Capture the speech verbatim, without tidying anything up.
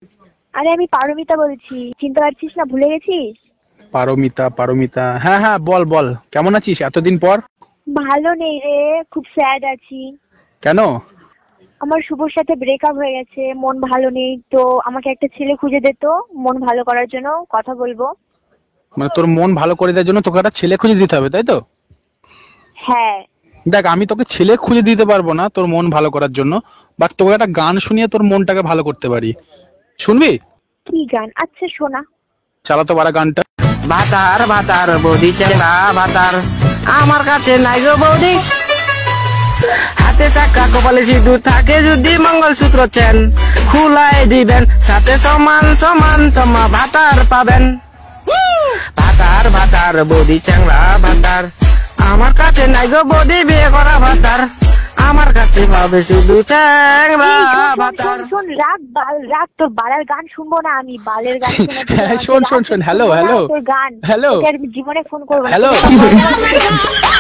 আরে আমি পারমিতা বলছি, চিনতে পারছিস না? ভুলে গেছিস? পারমিতা পারমিতা হ্যাঁ হ্যাঁ বল বল, কেমন আছিস এতদিন পর? ভালো নেই রে, খুব স্যাড আছি। কেন? আমার শুভর সাথে ব্রেকআপ হয়ে গেছে, মন ভালো নেই তো। আমাকে একটা ছেলে খুঁজে দে তো, মন ভালো করার জন্য কথা বলবো। মানে তোর মন ভালো করে দেওয়ার জন্য তোকে একটা ছেলে খুঁজে দিতে হবে, তাই তো? হ্যাঁ। দেখ, আমি তোকে ছেলে খুঁজে দিতে পারবো না তোর মন ভালো করার জন্য, বাট তোকে একটা গান শুনিয়ে তোর মনটাকে ভালো করতে পারি। শুনবি? কি গান? আচ্ছা শোনা। চালা তো বারা গানটা। ভাতার ভাতার বৌদি চেংড়া ভাতার, আমার কাছে নাই গো বৌদি। হাতে চাকা কপালে সিঁদুর থাকে, যদি মঙ্গলসূত্র চেন খুলাই দিবেন, সাথে সমান সমান তোমা ভাতার পাবেন। ভাতার ভাতার বৌদি চেংড়া ভাতার, আমার কাছে নাই গো বৌদি বিয়ে করা ভাতার, আমার কাছে পাবে শুধু চেংড়া এই শোন, শোন, ভাতার। শোন, শোন, রাগ বাল রাগ, তোর বালের গান শুনবো না আমি, বালের গান শুনে তোর- হ্যাঁ, শোন, শোন, শোন, রাগ হ্যালো, শুনবো না, হ্যালো, তোর গান হ্যালো। তোকে আর জীবনে ফোন করবো না। হ্যালো।